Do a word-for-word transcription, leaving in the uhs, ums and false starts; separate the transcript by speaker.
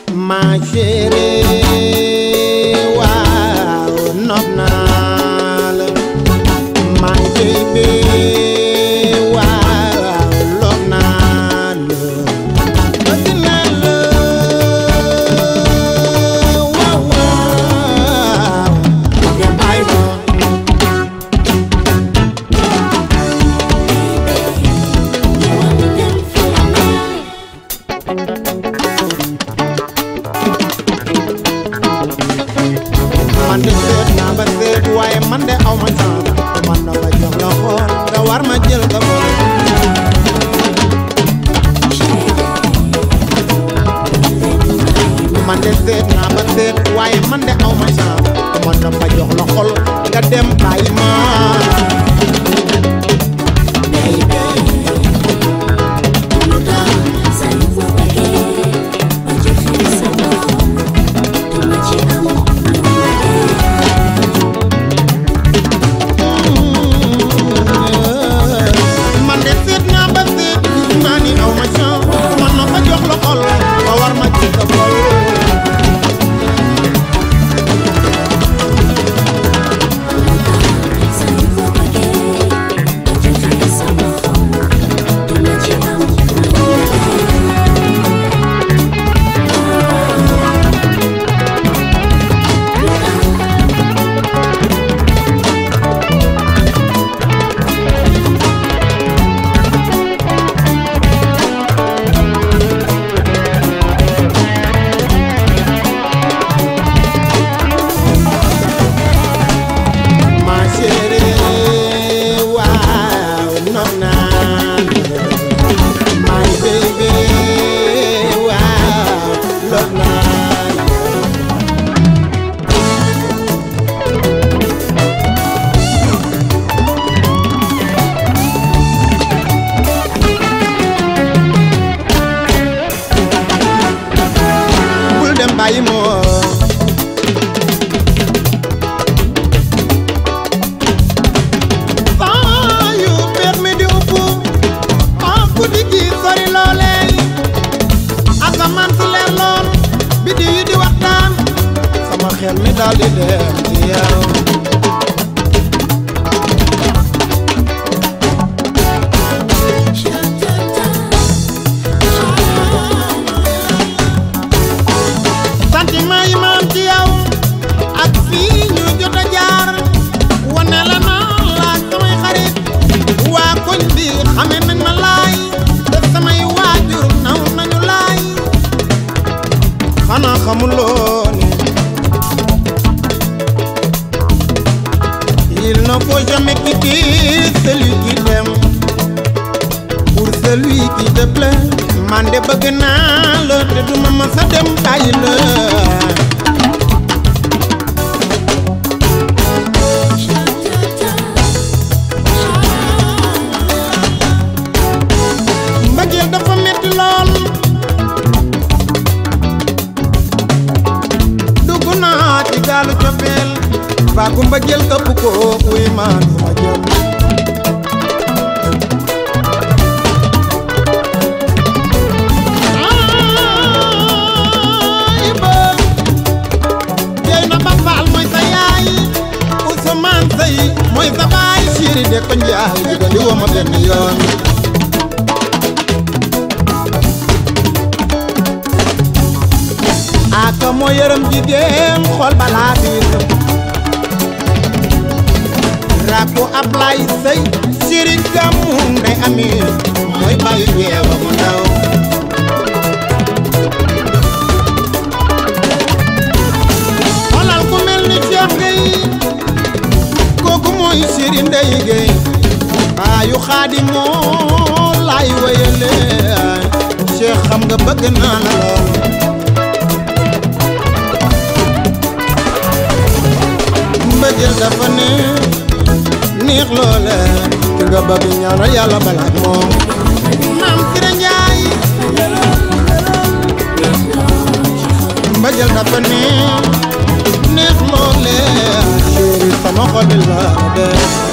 Speaker 1: ma chérie waaw nopp naa la my baby waaw love naa la bëgg naa la waaw waaw te bàyyi ma man de seet naa ba seet waaye man de aw ma chance man na ma jox la xool nga war ma jël ka boole man de seet naa ba seet waaye man de aw ma chance man na ma jox la xool nga dem bàyyi ma bàyyi ma saa yu peex mi di upp ah guddi gi sori loolee asamaan si leer lool biddi yi di waxtaan sama xel mi daal di dem ci yow xanaa xamuloo ni il ne faut jamais quitter celui qui t'aime pour celui qui te plaît man de bëgg naa la te duma ma sa dem bàyyi la mbëggeel dafa metti lool gaalu cofeel baa ku mbëggeel këpp ko wuy maan fu ma jëm ay ba jeey na ba faal mooy sa yaay Ousmane Sey mooy sa baay siiri de ko njaay diga li woo ma benn yoon aka moo yërëm jigéen xool balaa biir rakku Ablaye Sey siri gàmmu ndey ami mooy bàyyi weewa mu ndaw xoolal ku mel ni Cheikh Gueye kooku mooy siri ndey Gueye baayu Xaadim moo laay wéyale Cheikh xam nga bëgg naa la lool mbëggeel dafa ne neex loole ki nga bëgg ñaanal yàlla balaak moom maam Sira Njaay mbëggeel dafa ne neex loole chéri sama xol bi la def